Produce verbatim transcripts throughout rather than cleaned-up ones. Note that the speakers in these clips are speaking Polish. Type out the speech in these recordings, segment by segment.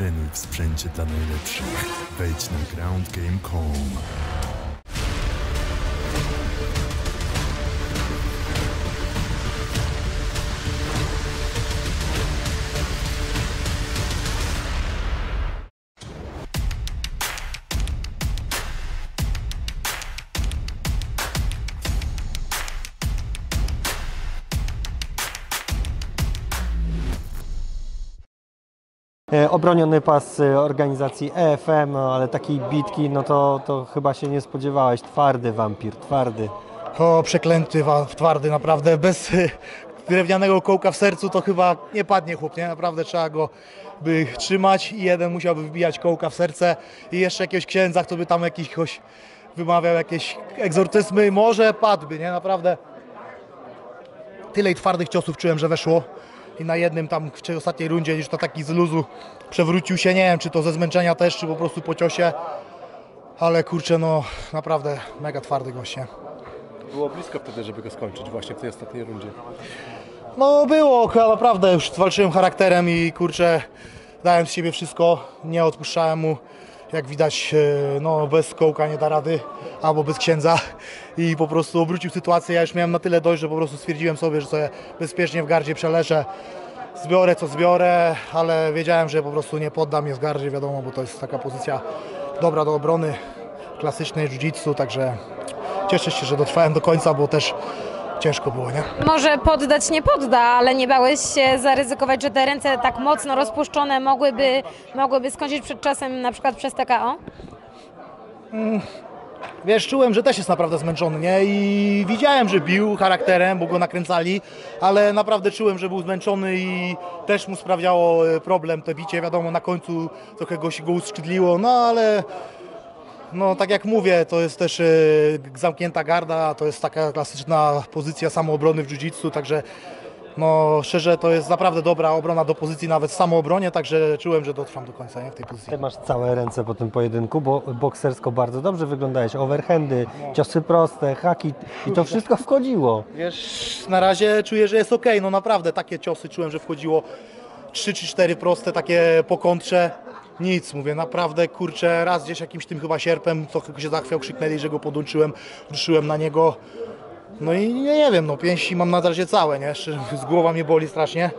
Trenuj w sprzęcie dla najlepszych. Wejdź na ground game kropka com. Obroniony pas organizacji E F M, ale takiej bitki, no to, to chyba się nie spodziewałeś. Twardy wampir, twardy. O, przeklęty, twardy, naprawdę. Bez drewnianego kołka w sercu to chyba nie padnie chłop, nie? Naprawdę trzeba go by trzymać i jeden musiałby wbijać kołka w serce i jeszcze jakiegoś księdza, kto by tam jakiś wymawiał jakieś egzorcyzmy, może padłby, nie? Naprawdę tyle twardych ciosów czułem, że weszło. I na jednym tam w ostatniej rundzie już to taki z luzu przewrócił się, nie wiem czy to ze zmęczenia też, czy po prostu po ciosie, ale kurczę, no naprawdę mega twardy gość, nie? Było blisko wtedy, żeby go skończyć właśnie w tej ostatniej rundzie. No było, naprawdę już walczyłem charakterem i kurczę, dałem z siebie wszystko, nie odpuszczałem mu, jak widać, no bez kołka nie da rady, albo bez księdza i po prostu obrócił sytuację. Ja już miałem na tyle dość, że po prostu stwierdziłem sobie, że sobie bezpiecznie w gardzie przeleżę, zbiorę co zbiorę, ale wiedziałem, że po prostu nie poddam je w gardzie, wiadomo, bo to jest taka pozycja dobra do obrony, klasycznej jiu-jitsu, także cieszę się, że dotrwałem do końca, bo też ciężko było, nie? Może poddać nie podda, ale nie bałeś się zaryzykować, że te ręce tak mocno rozpuszczone mogłyby, mogłyby skończyć przed czasem na przykład przez T K O? Mm, wiesz, czułem, że też jest naprawdę zmęczony, nie? I widziałem, że bił charakterem, bo go nakręcali, ale naprawdę czułem, że był zmęczony i też mu sprawiało problem to bicie. Wiadomo, na końcu trochę go się go uszczydliło, no ale no tak jak mówię, to jest też y, zamknięta garda, to jest taka klasyczna pozycja samoobrony w jiu-jitsu, także no szczerze to jest naprawdę dobra obrona do pozycji nawet w samoobronie, także czułem, że dotrwam do końca, nie, w tej pozycji. Ty masz całe ręce po tym pojedynku, bo boksersko bardzo dobrze wyglądałeś, overhandy, no. Ciosy proste, haki i to wszystko wchodziło. Wiesz, na razie czuję, że jest ok, no naprawdę takie ciosy czułem, że wchodziło trzy czy cztery proste, takie po kontrze. Nic, mówię, naprawdę, kurczę, raz gdzieś jakimś tym chyba sierpem, trochę się zachwiał, krzyknęli, że go podłączyłem, ruszyłem na niego. No i nie, nie wiem, no pięści mam na razie całe, nie? Z głowa mnie boli strasznie,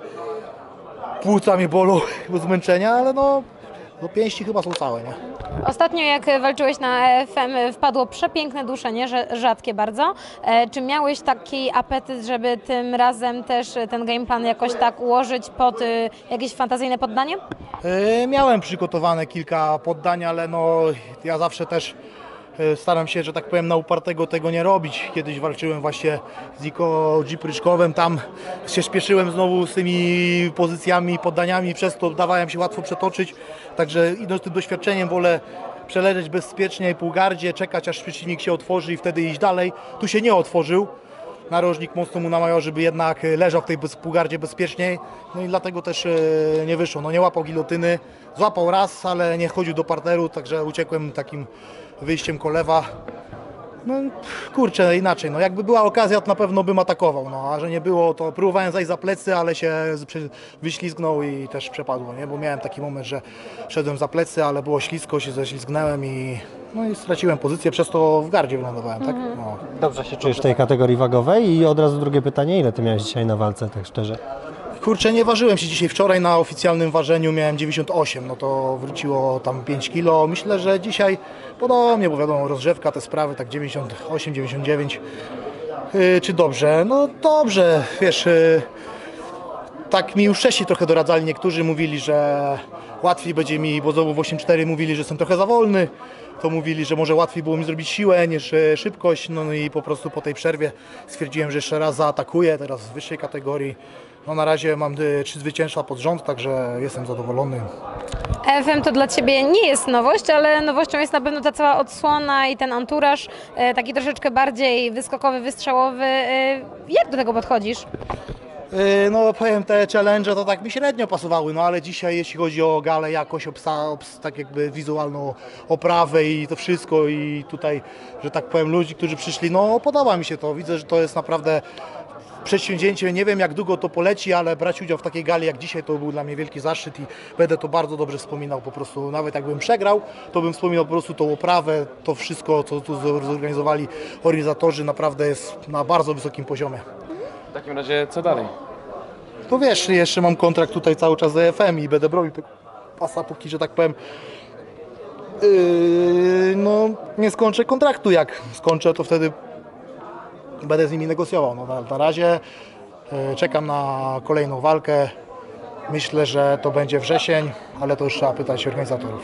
płuca mnie bolą bo zmęczenia, ale no, no pięści chyba są całe, nie? Ostatnio jak walczyłeś na E F M wpadło przepiękne duszenie, rzadkie bardzo. E, czy miałeś taki apetyt, żeby tym razem też ten game plan jakoś tak ułożyć pod y, jakieś fantazyjne poddanie? E, miałem przygotowane kilka poddań, ale no ja zawsze też e, staram się, że tak powiem, na upartego tego nie robić. Kiedyś walczyłem właśnie z Iko Dzipryczkowem, tam się śpieszyłem znowu z tymi pozycjami, poddaniami, przez to dawałem się łatwo przetoczyć. Także idąc tym doświadczeniem wolę przeleżeć bezpiecznie, półgardzie, czekać aż przeciwnik się otworzy i wtedy iść dalej. Tu się nie otworzył. Narożnik mocno mu namawiał, żeby jednak leżał w tej bez, półgardzie bezpieczniej. No i dlatego też e, nie wyszło. No nie łapał gilotyny. Złapał raz, ale nie chodził do parteru, także uciekłem takim wyjściem kolewa. No kurczę, inaczej, no jakby była okazja, to na pewno bym atakował, no a że nie było, to próbowałem zajść za plecy, ale się wyślizgnął i też przepadło, nie, bo miałem taki moment, że szedłem za plecy, ale było ślisko, się ześlizgnąłem i no i straciłem pozycję, przez to w gardzie wylądowałem, tak? No. Dobrze się czujesz w tej kategorii wagowej i od razu drugie pytanie, ile ty miałeś dzisiaj na walce, tak szczerze? Kurczę, nie ważyłem się dzisiaj, wczoraj na oficjalnym ważeniu miałem dziewięćdziesiąt osiem, no to wróciło tam pięć kilo. Myślę, że dzisiaj podobnie, bo wiadomo, rozgrzewka, te sprawy, tak dziewięćdziesiąt osiem, dziewięćdziesiąt dziewięć. Yy, czy dobrze? No dobrze, wiesz, yy, tak mi już wcześniej trochę doradzali, niektórzy mówili, że łatwiej będzie mi, bo znowu w osiem cztery mówili, że jestem trochę za wolny, to mówili, że może łatwiej było mi zrobić siłę niż szybkość, no i po prostu po tej przerwie stwierdziłem, że jeszcze raz zaatakuję, teraz w wyższej kategorii. No na razie mam trzy zwycięstwa pod rząd, także jestem zadowolony. E F M to dla Ciebie nie jest nowość, ale nowością jest na pewno ta cała odsłona i ten anturaż, taki troszeczkę bardziej wyskokowy, wystrzałowy. Jak do tego podchodzisz? No powiem, te challenge to tak mi średnio pasowały, no ale dzisiaj jeśli chodzi o galę, jakość, obsa, obs, tak jakby wizualną oprawę i to wszystko i tutaj, że tak powiem, ludzi, którzy przyszli, no podoba mi się to, widzę, że to jest naprawdę przedsięwzięcie. Nie wiem, jak długo to poleci, ale brać udział w takiej gali jak dzisiaj to był dla mnie wielki zaszczyt i będę to bardzo dobrze wspominał po prostu. Nawet jakbym przegrał, to bym wspominał po prostu tą oprawę, to wszystko, co tu zorganizowali organizatorzy, naprawdę jest na bardzo wysokim poziomie. W takim razie co dalej? To wiesz, jeszcze mam kontrakt tutaj cały czas z E F M i będę bronił tego pasa, póki, że tak powiem, yy, no nie skończę kontraktu. Jak skończę, to wtedy będę z nimi negocjował. No, na, na razie yy, czekam na kolejną walkę. Myślę, że to będzie wrzesień, ale to już trzeba pytać organizatorów.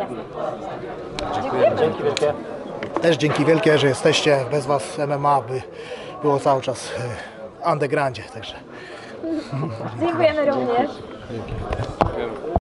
Dzięki wielkie. Też dzięki wielkie, że jesteście. Bez Was M M A by było cały czas yy, undergroundzie, także. Dziękujemy również.